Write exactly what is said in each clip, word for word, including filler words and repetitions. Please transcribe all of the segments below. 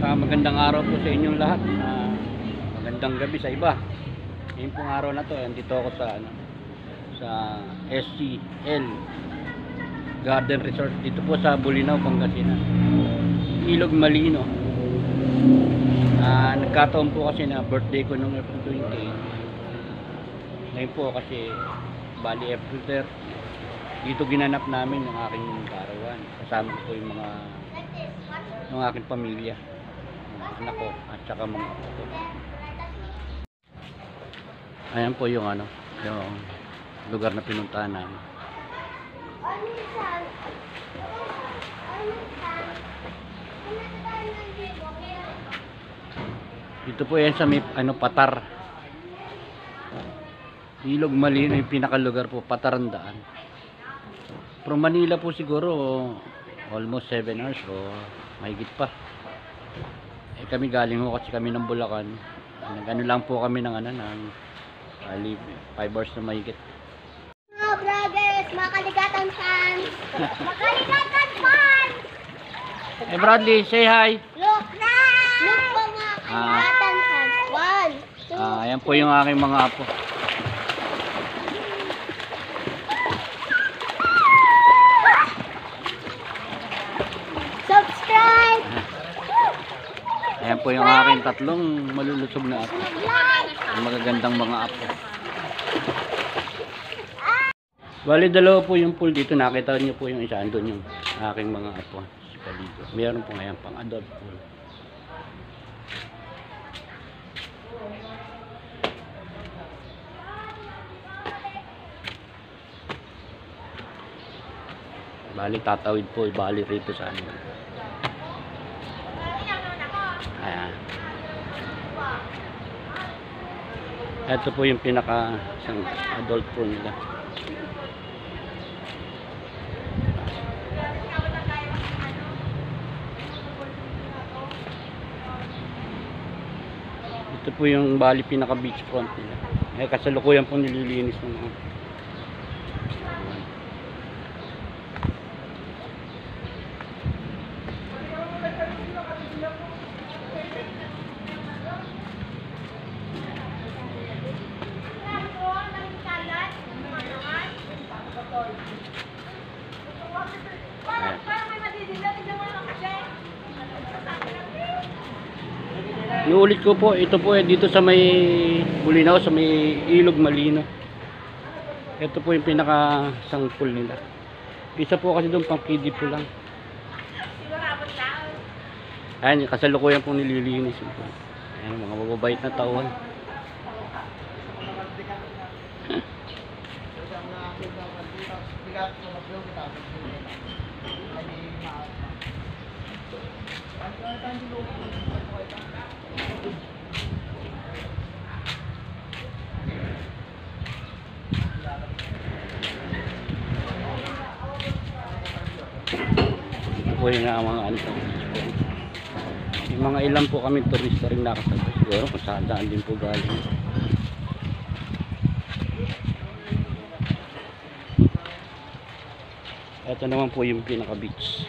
Uh, magandang araw po sa inyong lahat. Uh, magandang gabi sa iba. Ngayon pong araw na to, andito ako sa ano, sa S C L Garden Resort dito po sa Bolinao, Pangasinan. Ilog Malino. Uh, nagkataon po kasi na birthday ko noong April twenty. Ngayon po kasi bali April thirty. Dito ginanap namin yung aking karawan. Kasama ko po yung mga ng aking pamilya, anak ko at saka mga apo ko. Ayan po yung ano, yung lugar na pinuntahan namin. Dito po yan sa may ano, Patar. Ilog Malino yung pinakalugar po, Patarandaan. From Manila po siguro almost seven hours o mahigit pa. Eh kami galing ho kasi kami ng Bulacan. Nagano lang po kami ng ano ng ali five hours na mahigit. Hello brothers, makaligatan fans. Makaligatan fans. Eh Bradley, say hi. Look na. Look po mga kaligatan fans. One, two. Ah, ayan po yung aking mga apo. Subscribe. Ayan po yung aking tatlong malulusog na apo. Ang magagandang mga apo. Bali dalawa po yung pool dito. Nakita niyo po yung isa. Andun yung aking mga apo. Meron po ngayon pang adult pool. Bali tatawid po. Bali rito sa ano. Ayan. Ito po yung pinaka isang adult pool nila. Ito po yung bali pinaka beach front nila. Eh kasalukuyan po nililinis ng mga Iulit ko po, ito po eh, dito sa may Bolinao, sa may Ilog Malino. Ito po yung pinaka isang pool nila. Isa po kasi doon pang kiddie pool lang. Ayan, kasalukuyan po nililinis. Ayan, mga mababait na tauhan. Ito po yung mga ano, yung mga ilan po kami turista rin nakasabay siguro kung saan daan din po galing. Ito naman po yung pinaka beach.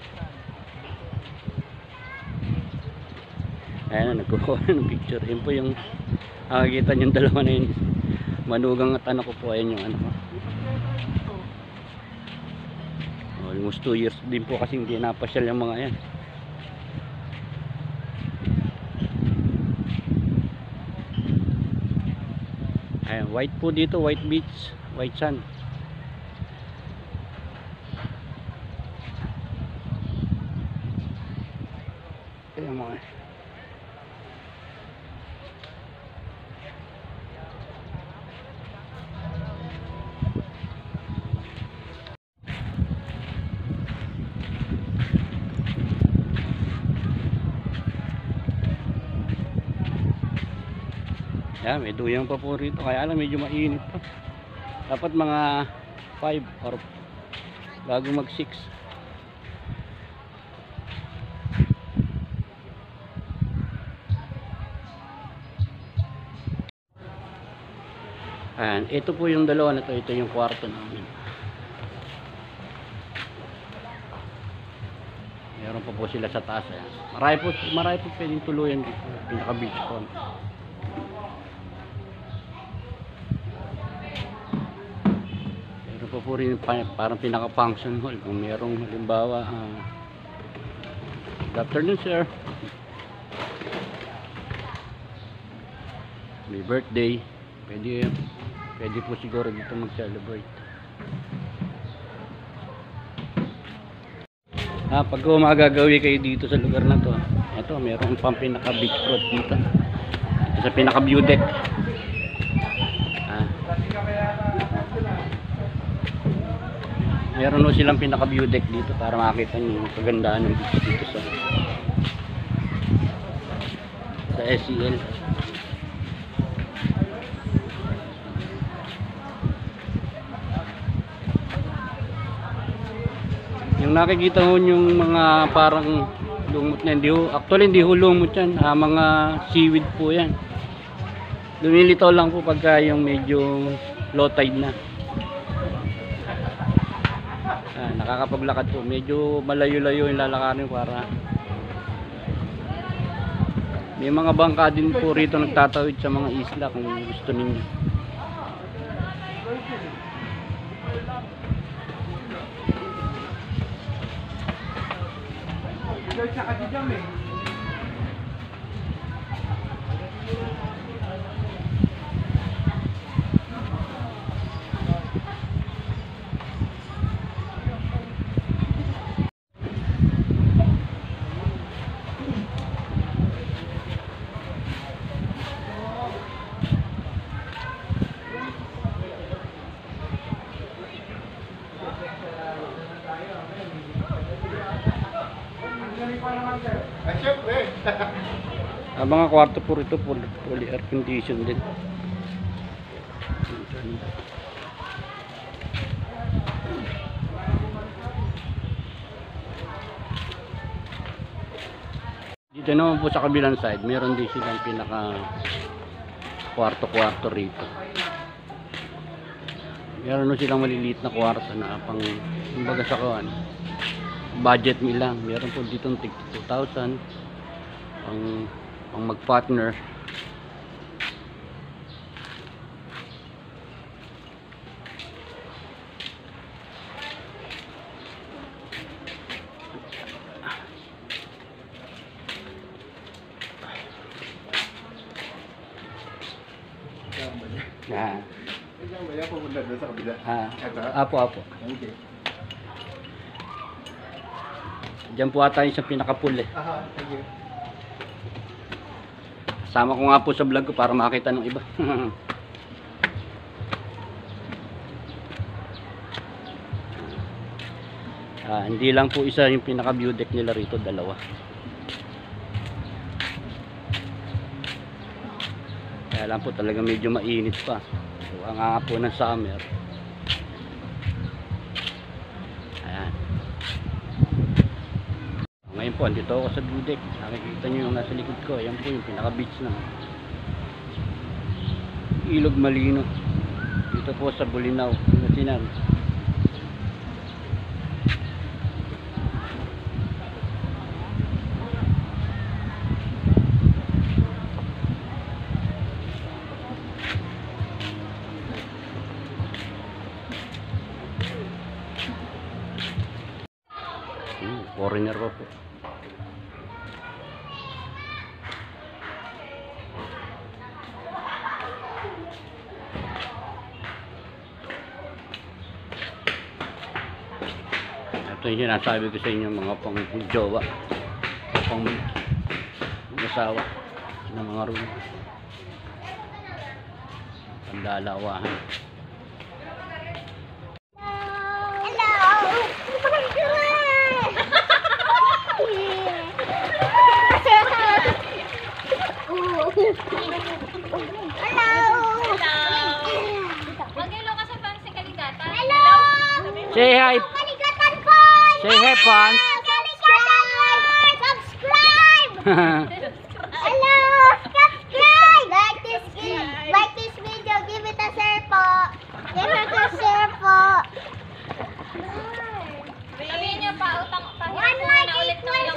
Ayan na, nagkukuha ng picture. Yun po yung nakakita yung dalawa na yun. Manugang at anak ko po. Ayan yung anak ko. Almost two years din po kasi hindi napasyal yung mga yan. Ayan, white po dito, white beach, white sand. Ayan mga Ayan, may duyang pa po rito. Kaya lang medyo mainit pa. Dapat mga five or bago mag six. Ayan, ito po yung dalawa na to. Ito yung kwarto namin. Meron pa po sila sa taas. Ayan. Marami po, marami po pwedeng tuluyan dito. Pinaka beach front. Meron pa po rin pa- parang pinaka function hall. Kung merong halimbawa, ah, good afternoon sir. May birthday. Pwede, pwede po siguro dito mag-celebrate. Ah, pag magagawi kayo dito sa lugar na to, ito, meron pang pinaka beach front dito. Ito sa pinaka view deck. Ah. Meron no silang pinaka view deck dito para makita niyo yung kagandahan ng beach dito sa sa S C L. Yung nakikita ho yung mga parang lumot na hindi ho, actually hindi ho lumot yan, ah, mga seaweed po yan. Lumilitaw lang po pagka yung medyo low tide na. Ah, nakakapaglakad po, medyo malayo-layo yung lalakarin para may mga bangka din po rito nagtatawid sa mga isla kung gusto ninyo. Ah, mga kwarto po rito, fully, fully air condition din. Dito naman po sa kabilang side, meron din silang pinaka kwarto-kwarto rito. Meron din silang maliliit na kwarto na pang kumbaga sa kawan. Budget me lang. Meron po dito ng two thousand pang pang mag-partner. Ah. Ah, apo apo. Okay. Diyan po ata yung sa pinaka-pool eh. Aha, thank you. Sama ko nga po sa vlog ko para makita ng iba. Ah, hindi lang po isa yung pinaka-view deck nila rito, dalawa. Kaya lang po talaga medyo mainit pa. So, ang nga po ng summer. Ayan. Ngayon po, andito ako sa view deck. Nakikita nyo yung nasa likod ko. Ayan po yung pinaka-beach na Ilog Malino. Dito po sa Bulinaw, Pangasinan. Hmm, foreigner pa po. Ito yung sinasabi ko sa inyo, mga pang jowa, pang masawa ng mga room, pandalawahan. Mag-hello ka sa fans ni Kaligatan. Hello! Say hi! Kaligatan po! Say hi, fans! Kaligatan! Subscribe! Hello! Subscribe! Like this, like this video. Give it a share po. Give it a share po. Sabihin niyo pa, utang, One like na ulit equal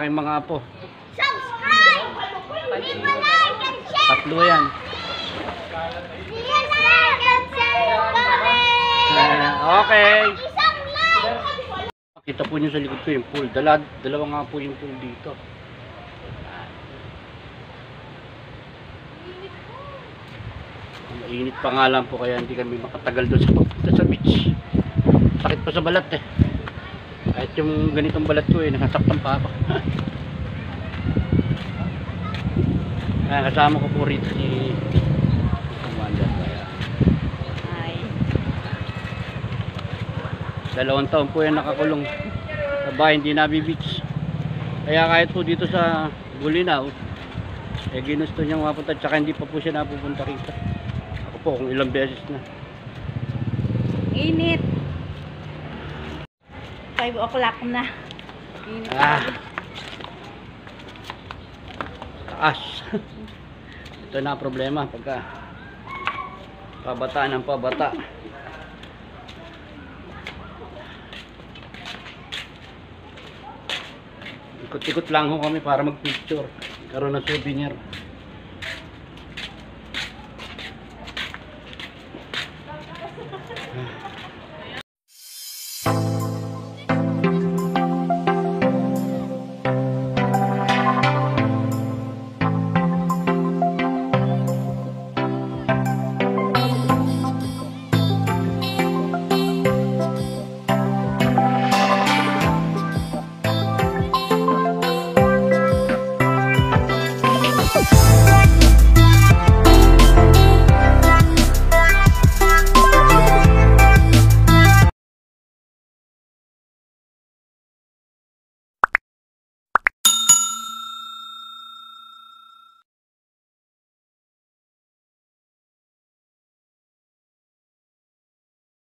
aking mga apo. Subscribe! Leave a like and share! Tatlo yan. Please like and share yung comment! Eh, okay. Isang like! Kita po niyo sa likod ko yung pool. Dala, dalawa nga po yung pool dito. Mainit pa nga lang po kaya hindi kami makatagal doon sa papunta sa beach. Sakit pa sa balat eh. Kahit yung ganitong balat ko eh, nakasaktan pa ako. Kaya kasama ko po rito si Commander. Kaya Ay. dalawang taon po yan nakakulong sa bahay, hindi nabi-beach. Kaya kahit po dito sa Bulinaw, eh ginusto niyang mapunta, tsaka hindi pa po siya napupunta rito. Ako po kung ilang beses na. Init. five o'clock na. Init. Ah. Taas. Ito na ang problema pagka pabata ng pabata. Ikot-ikot lang ho kami para mag-picture. Karoon ng souvenir.